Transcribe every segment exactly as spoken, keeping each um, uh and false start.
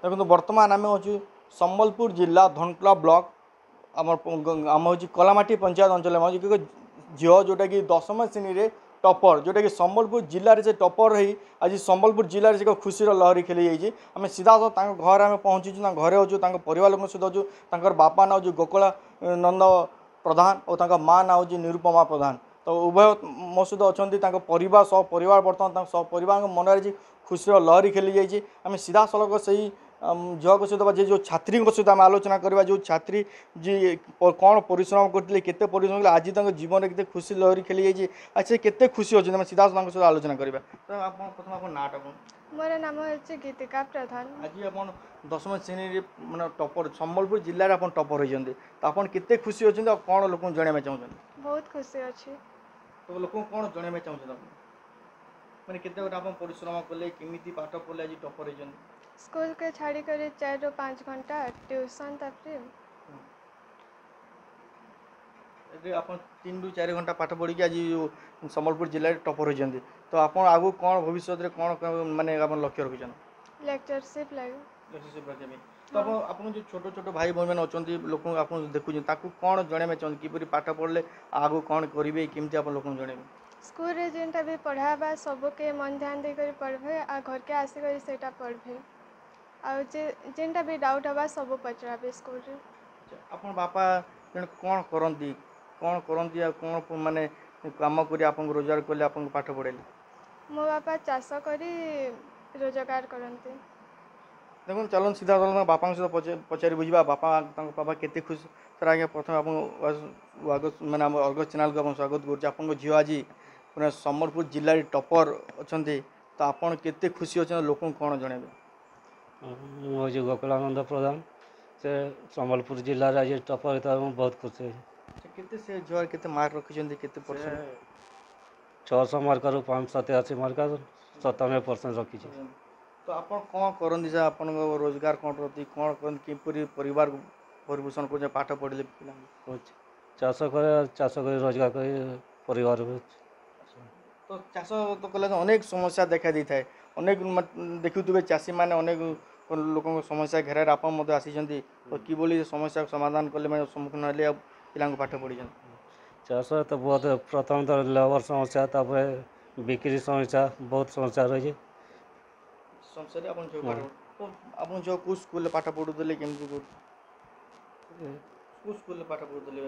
देखो बर्तमान आम हूँ संबलपुर जिला धनकुला ब्लॉक आम आम हूँ कलामाटी पंचायत अंचल झील जोटा कि दशम श्रेणी में टपर जोटा कि संबलपुर जिले से टपर रही आज संबलपुर जिले में खुशी लहरी खेली जाइए आम सीधा घर आम पहुँचीचु घरे अच्छु परिवार लोक सहित अच्छु बापा ना हूँ गोकुला नंद प्रधान और माँ ना हूँ निरुपमा प्रधान तो उभय मो सहित अच्छा परिवार सह परिवार बर्तमान सह परिवार मन में खुशी लहरी खेली जाइए आम सीधा सड़क से झील को सहित जो छात्री सहित आम आलोचना करवा जो छात्री जी कौन परिश्रम करते केते परिश्रम आज तक जीवन में खुशी लहरी खेली जाइए अच्छे केते खुशी अच्छे आम सीधा सहित आलोचना करवा तो आप प्रथम आप नाटा कौन मोर नाम है गीतिका प्रधान आज आप दशम श्रेणी मैंने टपर संबलपुर जिले में आप टपर होती तो आप केते खुशी अच्छे कौन लोक जनवा चाहते बहुत खुशी अच्छी तो लोक कौन जनवा चाहते मैंने केते आप परिश्रम कले केमी पाठ पढ़ले आज टपर होती स्कूल के छाड़ी कर चार रू पाँच घंटा ट्यूशन तापर आप तीन रु चार घंटा पाठ पढ़ी आज संबलपुर जिले में टपर होती तो आप आगु कौन भविष्य में कौन माने लक्ष्य रखिछन लेक्चरशिप लगे लेक्चरशिप रखिबे तो आप आपन जो छोट छोट भाई बहन मैंने अच्छा लोक आप देखुन ताकू कौन जनवा चाहते किपरि पाठ पढ़ले आगु कौन करेंगे केमती आप लोक जनइबे स्कूल रे जेनटा भी पढ़ाबा सबके मन ध्यान दे कर पढ़बे आ घर के आसी कर सेटा पढ़बे आ जे जेनटा भी डाउट हवा सब पचराबे स्कूल रे अपन बापा जन कौन करंती कौन करंती आ कौन माने काम करी आपन रोजगार करले आपन पाठ पढ़ेले मो बापा चाष करी रोजगार करते देखो चलन सीधा चलन बापा सहित पचारि बुझा बापा बापा केते खुश सर आज्ञा प्रथम आप मैंने अर्गस चैनल को स्वागत करुँच आप झील आज पूरा संबलपुर जिले में टपर अच्छा तो आपड़ केते खुशी अच्छा लोक कौन जनइबे मुझे गोकुलानंद प्रधान से संबलपुर जिले में आज टपर होता है बहुत खुशी केते से झील केते मार्क रखिछन्ती केते परसेंट छः सौ मार्क रु पाँच सौ तेयासी मार्क सतानवे परसेंट रखी तो आप कौन करती आप रोजगार कौन करती कौन करती किपरि परिवार परिपोषण कर पाठ पढ़ले चाष कर चाष कर रोजगार कर परिवार तो चाष तो कले अनेक समस्या देखा दी थाए अनेक देखुवे चाषी मैंने अनेक लोक समस्या घेर आप आसी तो कि समस्या समाधान कले मैं सम्मुखीन हेल्ले पिला पाठ पढ़ी चाष तो बहुत प्रथम तो लेबर समस्या तापर बिक्री समस्या बहुत समस्या रही समस्या आप तो आप जो कौ स्कूल पाठ पढ़ुले केमती कौ स्कूल पाठ पढ़ुले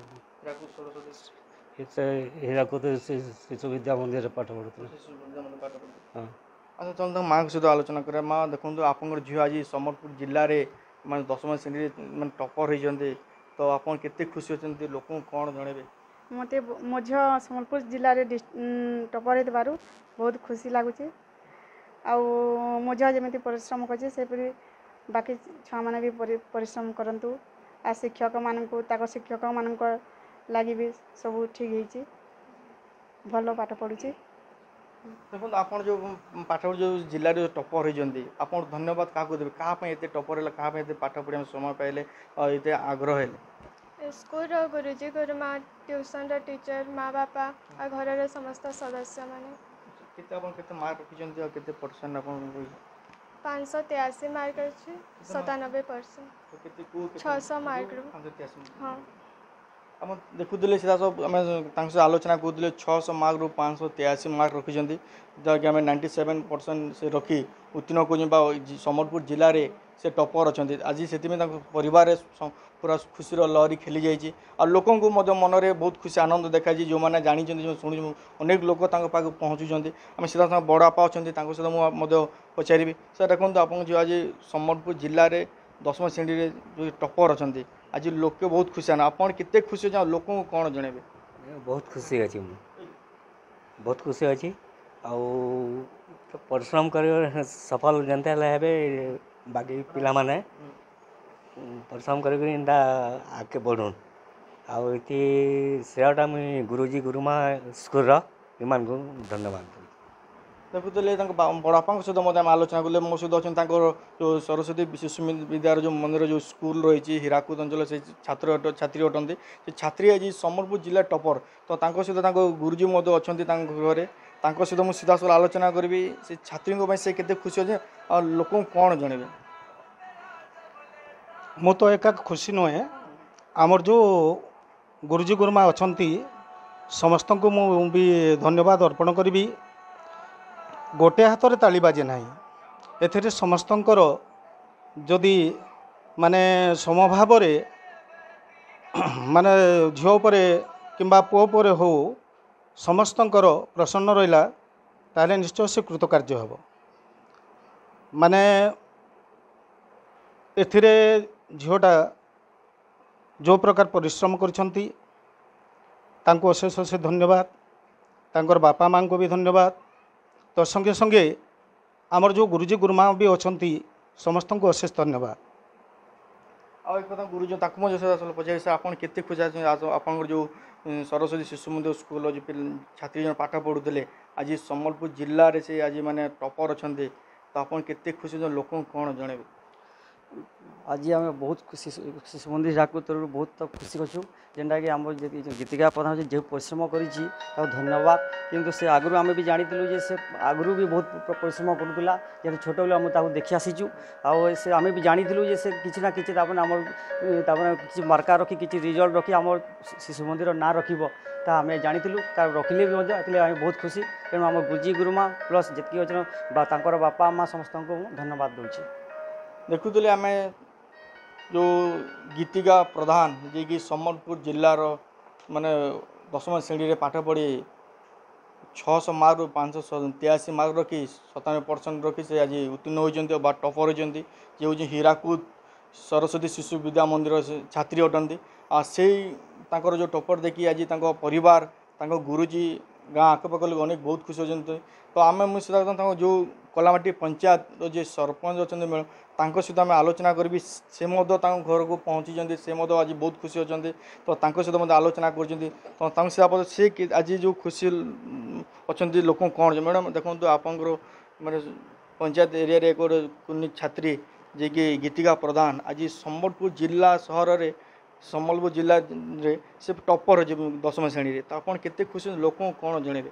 हीराकुद शिशु विद्या मंदिर पाठ पढ़ुले हाँ अच्छा चलो माँ सहित आलोचना करें माँ देखो आप झील आज संबलपुर जिले में मैं दशम श्रेणी मैं टपर होती तो आप केते खुशी अच्छे लोक कौन जनइबे मत मो झील संबलपुर जिले में टपर हो बहुत खुशी लगुच मो झील जमी परिश्रम कर बाकी छुआ मैंने भी परिश्रम करूँ आ शिक्षक मान शिक्षक मान लगी भी सब ठीक है भल पाठ पढ़ुचे देखो आप जो पाठ जो जिले में टपर होती आप धन्यवाद क्या देवे क्या टपर है क्या पाठ पढ़ा समय पाइले ये आग्रह है स्कूल गुरुजी गुरुमा ट्यूशन टीचर माँ बापा आ घर समस्त सदस्य माने केते अपन केते मार्क रखिछन्ती और केते परसेंट अपन पाँच सौ तेयासी मार्क अच्छे सतानबे परसेंट तो केते को छः सौ मार्क रू पाँच सौ तेयासी हाँ हम देखुले सीधा सब आम आलोचना करूँ छः सौ मार्क रू पाँच सौ तेयासी मार्क रखिछन्ती जहाँकि आम नाइंटी सेवेन परसेंट से रखी उत्तीर्ण कर संबलपुर जिले में से टपर अच्छा आज से परिवार पूरा खुशी लहरी खेली जाइए और लोक मन में बहुत खुशी आनंद देखा जो मैंने जानी जो शुणु अनेक लोक पाक पहुँचुंट आम सीधा बड़ बापा अच्छा सहित मुझे पचारि सर देखो आप जो आज संबलपुर जिले में दशम श्रेणी में जो टपर अच्छा आज लोके बहुत खुशी आना आप केते खुशी अच्छे लोक कौन जनइबे बहुत खुशी अच्छी बहुत खुशी अच्छी आ परिश्रम कर सफल जनता है बाकी पिला माने परिश्रम कर आगे बढ़ुन आती श्रेयटा मुझे गुरुजी गुरुमा स्कूल मान को धन्यवाद देखुले बड़ापा सहित मत आम आलोचना कले मो सहित अच्छा जो सरस्वती शिशु विद्यार जो मंदिर जो स्कूल रही हीराकुद अंचल से छात्र छात्री अटंती से छात्री आज संबलपुर जिला टपर तो सहित गुरुजी मत अच्छा घरे सहित मुझे सीधा साल आलोचना करी से छात्री से केते खुशी अच्छे और लोक कौन जनइबे मु तो एका खुशी नुहे आमर जो गुरुजी गुरुमा अच्छा समस्त को मु भी धन्यवाद अर्पण करी गोटे हाथ में ताली बाजे ना एथिरे समस्तंकर जदि माने समभाव माने झील पर कि पुओ पर हो समस्तंकर प्रसन्न रहा ताले निश्चय से कृतकार्य हम माने एथिरे झीलटा जो प्रकार परिश्रम करछंती तांको अशेष अशेष धन्यवाद तांकर बापा माँ को भी धन्यवाद तो संगे संगे आमर जो गुरुजी गुरुमा भी अच्छी समस्त को अशेष धन्यवाद आ एक कथा गुरुजी ताकू मो पचार से आप केते खुशी आप जो सरस्वती शिशु मंदिर स्कूल जो छात्री जन पाठ पढ़ुले आज सम्बलपुर जिले में से आज माने टॉपर अच्छा तो आप केते खुशी लोक कौन जनइबे आज आम बहुत खुशी शिशु मंदिर झारखंड तरफ बहुत तो खुशी अच्छु जेनटा कि आम गीतिका प्रधान जो परिश्रम कर धन्यवाद किंतु से आगु आम भी जानी से आगु भी बहुत परिश्रम करूला जब छोट बेले आम देखी आसीचु से आम भी जानी से किसी ना कि आम किसी मार्का रखी किसी रिजल्ट रखी आम शिशु मंदिर ना रखिब ता आम जानी रखिले भी आम बहुत खुशी तेणु आम गुरुजी गुरुमा प्लस जितकी अच्छे बापा माँ समस्त को धन्यवाद दूसरी देखुले आम जो गीतिका प्रधान जी कि सम्बलपुर जिलार माने दशम श्रेणी रे पाठ पढ़ी छःश मार्क रु पाँच तेयासी मार्क रखी सतानवे परसेंट रखी से आज उत्तीर्ण होती टॉपर होती जे हूँ हीराकुद सरस्वती शिशु विद्या मंदिर छात्री अटंती आ से जो टॉपर देखी आज परिवार गुरुजी गाँ आखपाख लोग अनेक बहुत खुशी होती तो आम मुझे जो कलामाटी पंचायत जो सरपंच अच्छा सहित आम आलोचना करी से घर को पहुँची से आज बहुत खुशी अच्छा तो सहित आलोचना कर से आज जो खुशी अच्छा लोक कौन मैडम देखो आप माने पंचायत एरिया रे एक छात्री जे कि गीतिका प्रधान आज सम्बलपुर जिला सहर रे सम्बलपुर जिला रे से टॉपर दशम श्रेणी तो आप केते खुशी लोक कौन जनइबे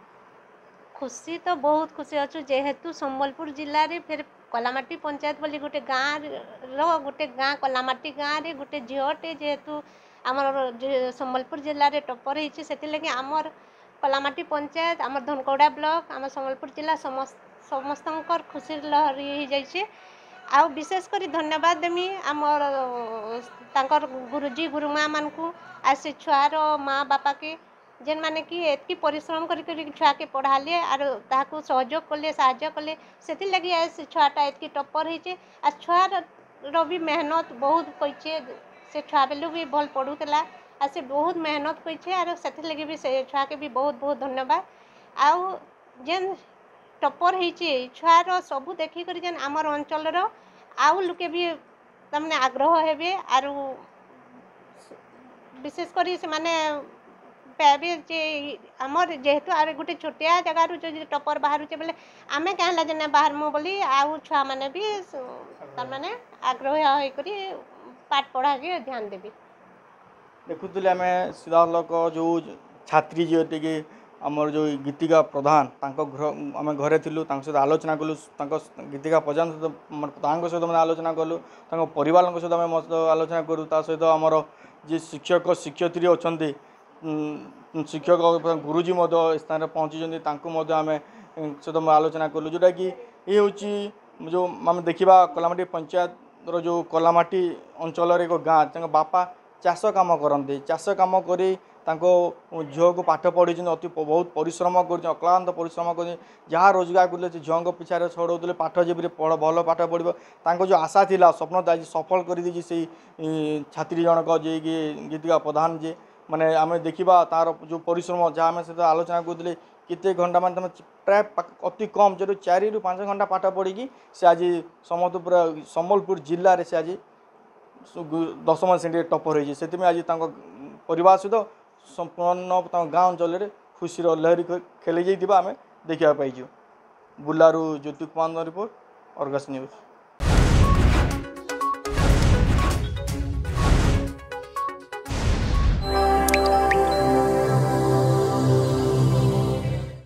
खुशी तो बहुत खुशी अच्छु जेहेतु सम्बलपुर जिले में फिर कलामाटी पंचायत बोली गोटे गाँ रो गोटे गाँ कलामाटी गाँव रे गोटे झीलटे जेहेतु आमर सम्बलपुर जिले में टॉपर होती से लगे आमर कलामाटी पंचायत आमर धनकौड़ा ब्लॉक आम सम्बलपुर जिला समस्त समस्त खुशी लहरी हो जाइए आउ विशेषकर धन्यवाद देमी आमर तांकर गुरुजी गुरुमा मान को आ से छुआर माँ बापा के जेन माने कि एतकी परिश्रम करी छुआ के पढ़ाले आर ताकू सहयोग कले साहाय्य कले से लगी से छुआटा एतकी टॉपर होइचे आ छुआर भी मेहनत बहुत कइचे से छुआ बेलू भी भल पढ़ुला आ से बहुत मेहनत कइचे आर से लगी भी से छुआ के भी बहुत बहुत धन्यवाद आउ जेन टॉपर होइचे छुआर सबू देखी करी जेन आमर अंचल रो आउ लोके भी तमने आग्रह हेबे आर विशेष करी से माने पाबे जे आमर जेहेतु आर गोटे छोटिया जगह जो टॉपर बाहर बोले आम कहला जे बाहर मु बोली आउ छुआ मैंने भी तमाने आग्रह होकर पाठ पढ़ा के ध्यान देवी देखुले आम सीधा लोक जो छात्री जी कि आमर जो गीतिका प्रधान घर आम घरे थिलु सहित आलोचना कलु गीतिका प्रधान सहित आलोचना कलु परिवार सहित आम आलोचना करूँ सहित आमर जी शिक्षक शिक्षयित्री अच्छा शिक्षक गुरुजी स्थान पहुँची आम सहित आलोचना कलु जोटा कि ये हूँ जो आम देखा कलामाटी पंचायत जो कलामाटी अंचल एक गाँ बापा चाष कम करते चाष कम कर झील को पाठ पढ़ी अति बहुत परिश्रम कर अक्लांत परिश्रम कर जहाँ रोजगार कर झील पिछारे छड़ौले पाठ जब पढ़ भल पाठ पढ़ जो आशा थी स्वप्न आज सफल कर छात्री जनक जे गीतिका प्रधान जे माने आम देखा तार जो परिश्रम जहाँ आम सहित आलोचना करूँ कितने घंटा मान तुम प्राय अति कम जो चारि रु पाँच घंटा पाठ पढ़ी से आज समस्त पूरा सम्बलपुर जिले में से आज दशम श्रेणी टॉपर होती से आज परिवार सहित संपूर्ण गाँव अंचल खुशी लहरी खेल जाइए आम देखा पाइजु बुलारू Jyoti Kumar report Argus news.